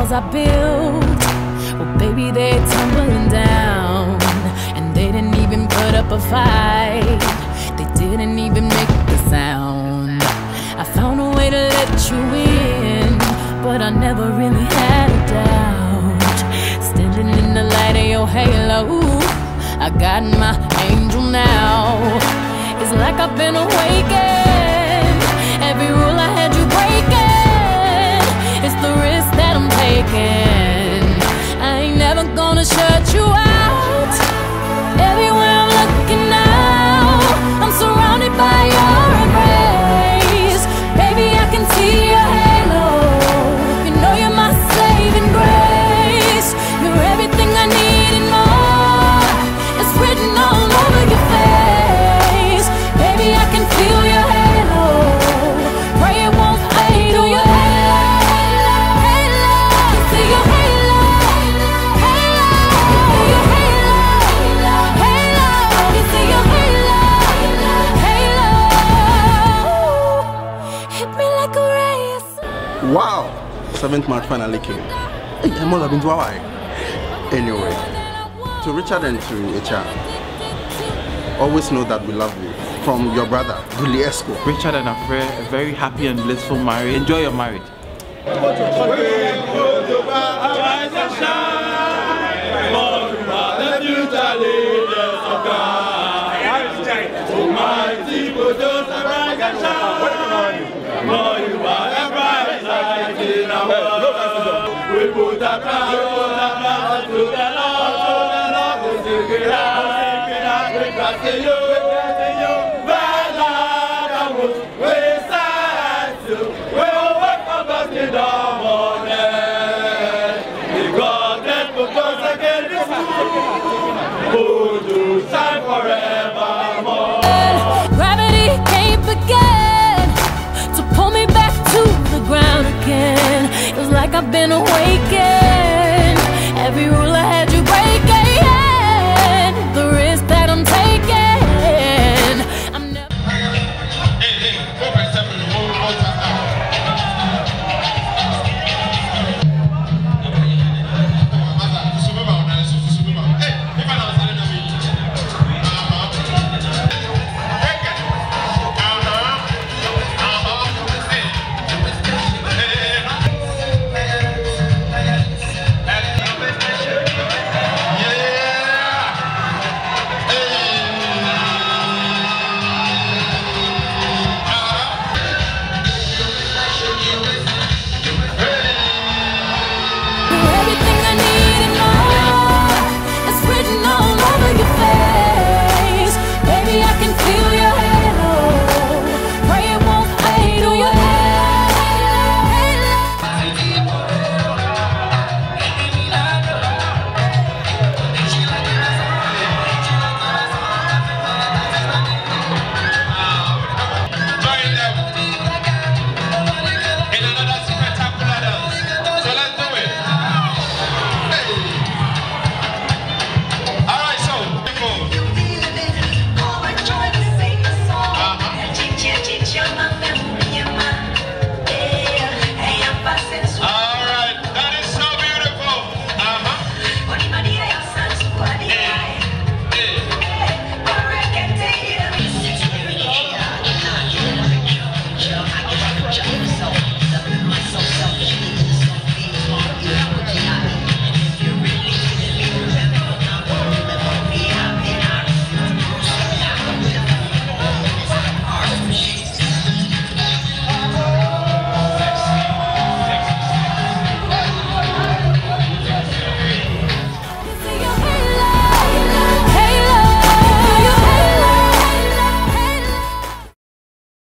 walls I built, well, baby, they're tumbling down. And they didn't even put up a fight. They didn't even make the sound. I found a way to let you in, but I never really had a doubt. Standing in the light of your halo, I got my angel now. It's like I've been awakened. Every rule I had you breaking, it's the risk that I'm taking. I ain't never gonna shut you out. Everywhere I'm looking now, I'm surrounded by your embrace. Baby, I can see your halo. You know you're my saving grace. You're everything I need and more. It's written all over your face. Baby, I can feel your halo. Pray it won't fade away. See your halo, halo, your halo, halo. You see your halo, halo. Hit me like a ray of sun. Wow! 7th March finally came. Hey, I must have been to Hawaii. Anyway, to Richard and to HR, always know that we love you. From your brother, Gully Esco. Richard and Afre, a very happy and blissful marriage. Enjoy your marriage. We put a crown to the Lord, to the Lord, to sing it out, we got to you.